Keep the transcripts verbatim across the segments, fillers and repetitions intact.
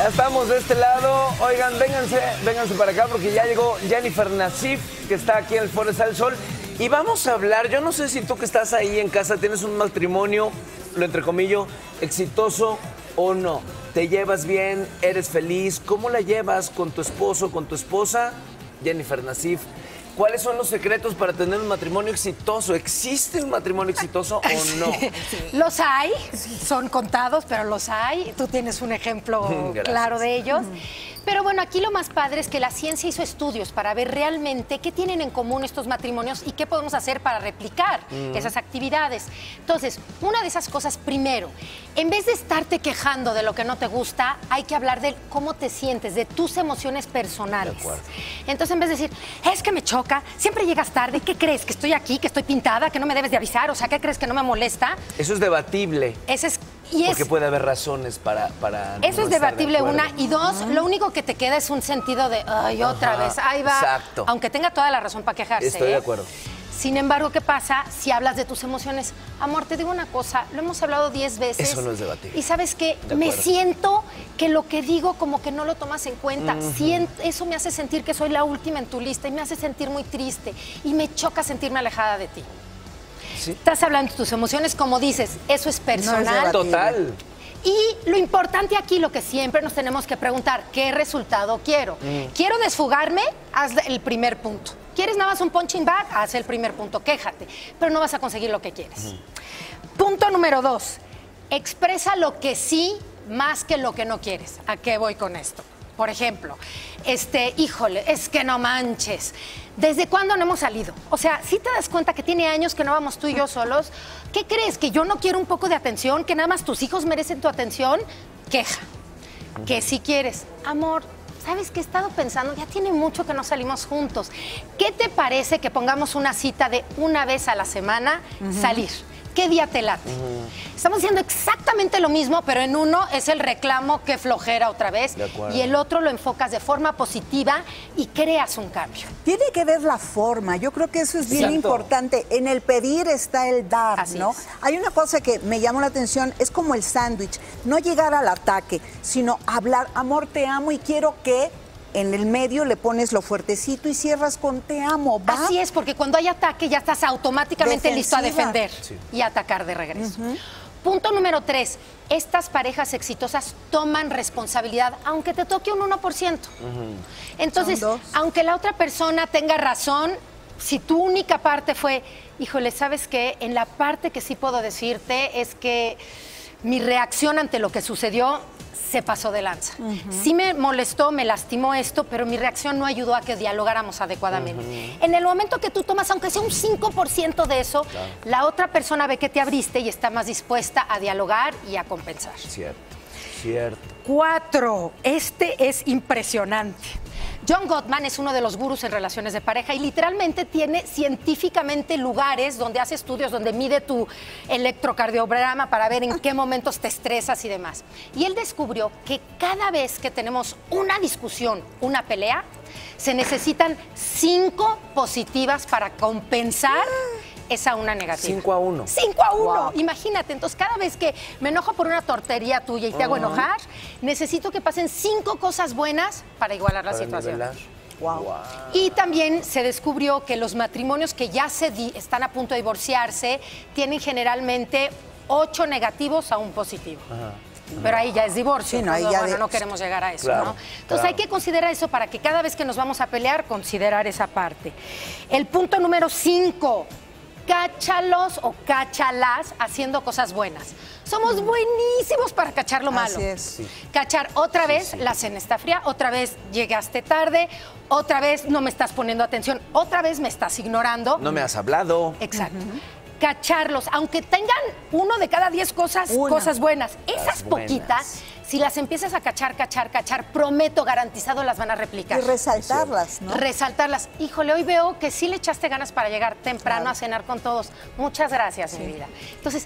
Ya estamos de este lado. Oigan, vénganse, vénganse para acá porque ya llegó Jennifer Nassif, que está aquí en el Foro Está el Sol. Y vamos a hablar, yo no sé si tú que estás ahí en casa tienes un matrimonio, lo entrecomillo, exitoso o no. ¿Te llevas bien? ¿Eres feliz? ¿Cómo la llevas con tu esposo, con tu esposa? Jennifer Nassif. ¿Cuáles son los secretos para tener un matrimonio exitoso? ¿Existe un matrimonio exitoso o no? Los hay, son contados, pero los hay. Tú tienes un ejemplo claro de ellos. Pero bueno, aquí lo más padre es que la ciencia hizo estudios para ver realmente qué tienen en común estos matrimonios y qué podemos hacer para replicar mm. esas actividades. Entonces, una de esas cosas, primero, en vez de estarte quejando de lo que no te gusta, hay que hablar de cómo te sientes, de tus emociones personales. De acuerdo. Entonces, en vez de decir, es que me choca, siempre llegas tarde, ¿qué crees? ¿Que estoy aquí, que estoy pintada, que no me debes de avisar? O sea, ¿qué crees que no me molesta? Eso es debatible. Ese es... Y Porque es, puede haber razones para, para Eso no es debatible, de una. Y dos, uh-huh. lo único que te queda es un sentido de, ay, otra Ajá, vez, ahí va. Exacto. Aunque tenga toda la razón para quejarse. Estoy de ¿eh? acuerdo. Sin embargo, ¿qué pasa si hablas de tus emociones? Amor, te digo una cosa, lo hemos hablado diez veces. Eso no es debatible. Y ¿sabes qué? Me siento que lo que digo como que no lo tomas en cuenta. Uh-huh. Siento, eso me hace sentir que soy la última en tu lista y me hace sentir muy triste. Y me choca sentirme alejada de ti. ¿Sí? Estás hablando de tus emociones, como dices, eso es personal. No es Total. Y lo importante aquí, lo que siempre nos tenemos que preguntar, ¿qué resultado quiero? Mm. ¿Quiero desfugarme? Haz el primer punto. ¿Quieres nada más un punching bag? Haz el primer punto, quéjate. Pero no vas a conseguir lo que quieres. Mm. Punto número dos, expresa lo que sí más que lo que no quieres. ¿A qué voy con esto? Por ejemplo, este, híjole, es que no manches. ¿Desde cuándo no hemos salido? O sea, si te das cuenta que tiene años que no vamos tú y yo solos, ¿qué crees? ¿Que yo no quiero un poco de atención? ¿Que nada más tus hijos merecen tu atención? Queja. Que si quieres, amor, ¿sabes qué he estado pensando? Ya tiene mucho que no salimos juntos. ¿Qué te parece que pongamos una cita de una vez a la semana uh-huh. salir? ¿Qué día te late? Uh-huh. Estamos haciendo exactamente lo mismo, pero en uno es el reclamo, que flojera otra vez, y el otro lo enfocas de forma positiva y creas un cambio. Tiene que ver la forma, yo creo que eso es bien Exacto. importante. En el pedir está el dar, Así ¿no? Es. Hay una cosa que me llamó la atención, es como el sándwich, no llegar al ataque, sino hablar, amor, te amo y quiero que... En el medio le pones lo fuertecito y cierras con te amo, ¿va? Así es, porque cuando hay ataque ya estás automáticamente Defensiva. listo a defender sí. y atacar de regreso. Uh-huh. Punto número tres, estas parejas exitosas toman responsabilidad, aunque te toque un uno por ciento. Uh-huh. Entonces, aunque la otra persona tenga razón, si tu única parte fue, híjole, ¿sabes qué? En la parte que sí puedo decirte es que mi reacción ante lo que sucedió se pasó de lanza. Uh-huh. Sí me molestó, me lastimó esto, pero mi reacción no ayudó a que dialogáramos adecuadamente. Uh-huh. En el momento que tú tomas, aunque sea un cinco por ciento de eso, claro. la otra persona ve que te abriste y está más dispuesta a dialogar y a compensar. Cierto, cierto. Cuatro, este es impresionante. John Gottman es uno de los gurús en relaciones de pareja y literalmente tiene científicamente lugares donde hace estudios, donde mide tu electrocardiograma para ver en qué momentos te estresas y demás. Y él descubrió que cada vez que tenemos una discusión, una pelea, se necesitan cinco positivas para compensar esa una negativa. Cinco a uno. Cinco a uno. Wow. Imagínate, entonces cada vez que me enojo por una tontería tuya y te uh-huh. hago enojar, necesito que pasen cinco cosas buenas para igualar la para situación. Wow. Wow. Y también se descubrió que los matrimonios que ya se di- están a punto de divorciarse tienen generalmente ocho negativos a un positivo. Uh-huh. Pero ahí ya es divorcio, sí, no, ahí ya bueno, de... no queremos llegar a eso, claro, ¿no? Entonces claro. hay que considerar eso para que cada vez que nos vamos a pelear, considerar esa parte. El punto número cinco, cáchalos o cáchalas haciendo cosas buenas. Somos buenísimos para cachar lo malo. Así es. Sí. Cachar otra vez, sí, sí. la cena está fría, otra vez llegaste tarde, otra vez no me estás poniendo atención, otra vez me estás ignorando. No me has hablado. Exacto. Uh-huh. Cacharlos, aunque tengan uno de cada diez cosas, cosas buenas, esas buenas. Poquitas, si las empiezas a cachar, cachar, cachar, prometo, garantizado, las van a replicar. Y resaltarlas, ¿no? Resaltarlas. Híjole, hoy veo que sí le echaste ganas para llegar temprano claro. a cenar con todos. Muchas gracias, sí. mi vida. Entonces,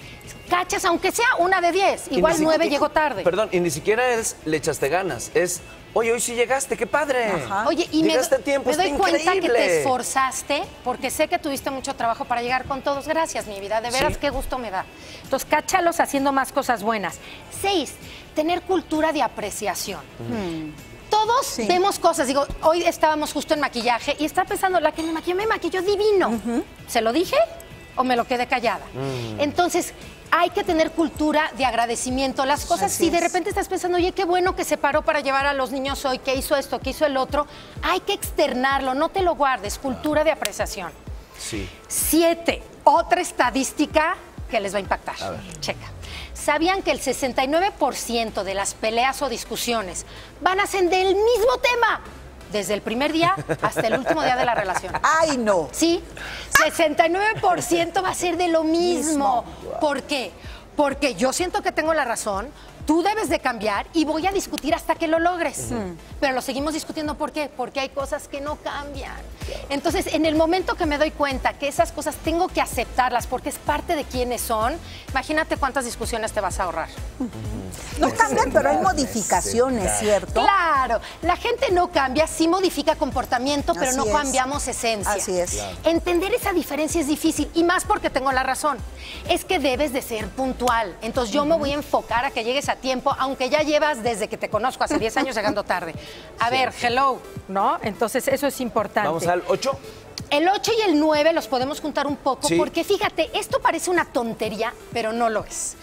cachas, aunque sea una de diez. Igual nueve llegó tarde. Perdón, y ni siquiera es le echaste ganas, es, oye, hoy sí llegaste, qué padre. Ajá. Oye, y llegaste me, a tiempo, me doy está cuenta increíble. que te esforzaste, porque sé que tuviste mucho trabajo para llegar con todos. Gracias, mi vida, de veras, sí. Qué gusto me da. Entonces, cáchalos haciendo más cosas buenas. Seis, tener cultura de apreciación. Mm. Todos sí. vemos cosas. Digo, hoy estábamos justo en maquillaje y estaba pensando, la que me maquilló, me maquilló divino. Uh-huh. ¿Se lo dije o me lo quedé callada? Mm. Entonces, hay que tener cultura de agradecimiento. Las cosas, Así si de repente estás pensando, oye, qué bueno que se paró para llevar a los niños hoy, que hizo esto, que hizo el otro, hay que externarlo, no te lo guardes. Cultura de apreciación. Sí. Siete, otra estadística que les va a impactar. A ver. Checa. ¿Sabían que el sesenta y nueve por ciento de las peleas o discusiones van a ser del mismo tema? Desde el primer día hasta el último día de la relación. ¡Ay, no! Sí, sesenta y nueve por ciento va a ser de lo mismo. mismo. ¿Por qué? Porque yo siento que tengo la razón, tú debes de cambiar y voy a discutir hasta que lo logres. Uh-huh. Pero lo seguimos discutiendo, ¿por qué? Porque hay cosas que no cambian. Entonces, en el momento que me doy cuenta que esas cosas tengo que aceptarlas porque es parte de quiénes son, imagínate cuántas discusiones te vas a ahorrar. Uh-huh. No cambian, pero hay modificaciones, ¿cierto? Claro, la gente no cambia, sí modifica comportamiento, pero Así no es. cambiamos esencia. Así es. Claro. Entender esa diferencia es difícil, y más porque tengo la razón. Es que debes de ser puntual. Entonces yo uh-huh. me voy a enfocar a que llegues a tiempo, aunque ya llevas desde que te conozco, hace diez años llegando tarde. A ver, hello, ¿no? Entonces eso es importante. Vamos al ocho. El ocho y el nueve los podemos juntar un poco, sí. porque fíjate, esto parece una tontería, pero no lo es.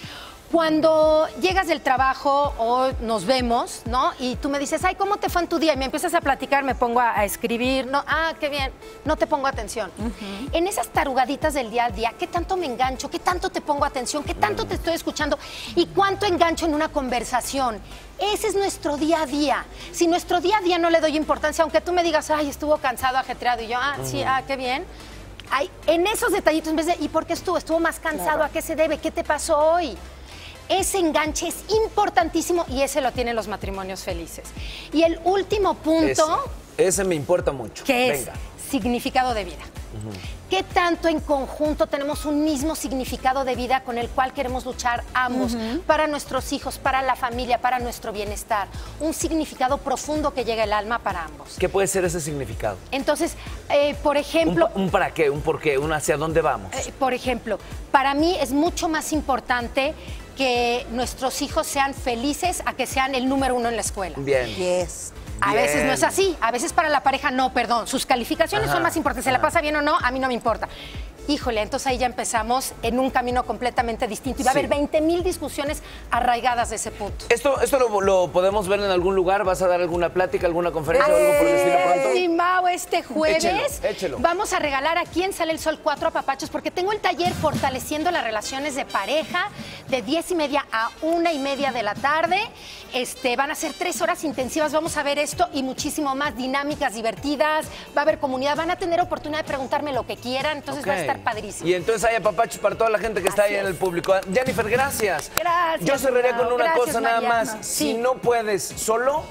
Cuando llegas del trabajo o nos vemos, ¿no? Y tú me dices, ay, ¿cómo te fue en tu día? Y me empiezas a platicar, me pongo a, a escribir, ¿no? Ah, qué bien, no te pongo atención. Uh-huh. En esas tarugaditas del día a día, ¿qué tanto me engancho? ¿Qué tanto te pongo atención? ¿Qué tanto te estoy escuchando? ¿Y cuánto engancho en una conversación? Ese es nuestro día a día. Si nuestro día a día no le doy importancia, aunque tú me digas, ay, estuvo cansado, ajetreado, y yo, ah, uh-huh. sí, ah, qué bien. Ay, en esos detallitos, en vez de, ¿y por qué estuvo? ¿Estuvo más cansado? Claro. ¿A qué se debe? ¿Qué te pasó hoy? Ese enganche es importantísimo y ese lo tienen los matrimonios felices. Y el último punto... Ese, ese me importa mucho. Que Venga. es significado de vida. Uh-huh. ¿Qué tanto en conjunto tenemos un mismo significado de vida con el cual queremos luchar ambos? Uh-huh. Para nuestros hijos, para la familia, para nuestro bienestar. Un significado profundo que llega al alma para ambos. ¿Qué puede ser ese significado? Entonces, eh, por ejemplo... ¿Un, un para qué? ¿Un por qué? ¿Un hacia dónde vamos? Eh, por ejemplo, para mí es mucho más importante que nuestros hijos sean felices a que sean el número uno en la escuela. Bien. Yes. A Bien. veces no es así, a veces para la pareja no, perdón, sus calificaciones Ajá, son más importantes, se ajá. la pasa bien o no, a mí no me importa. Híjole, entonces ahí ya empezamos en un camino completamente distinto y va a Sí. haber veinte mil discusiones arraigadas de ese punto. ¿Esto, esto lo, lo podemos ver en algún lugar? ¿Vas a dar alguna plática, alguna conferencia o algo por el estilo pronto? Sí, Mau, este jueves Échelo, échelo. vamos a regalar aquí en Sale el Sol cuatro apapachos porque tengo el taller Fortaleciendo las Relaciones de Pareja de diez y media a una y media de la tarde. Este, van a ser tres horas intensivas, vamos a ver esto y muchísimo más, dinámicas divertidas, va a haber comunidad, van a tener oportunidad de preguntarme lo que quieran, entonces Okay. va a estar padrísimo. Y entonces hay apapachos para toda la gente que está Así ahí en es. el público. Jennifer, gracias. Gracias, Yo cerraría Mau. con una Gracias, cosa nada Mariana. más. Sí. Si no puedes solo,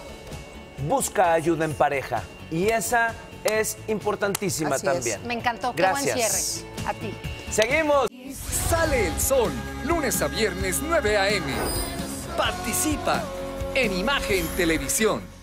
busca ayuda en pareja. Y esa es importantísima Así es. también. Me encantó, qué Gracias. buen cierre. A ti. Seguimos. Sale el Sol, lunes a viernes nueve a eme. Participa en Imagen Televisión.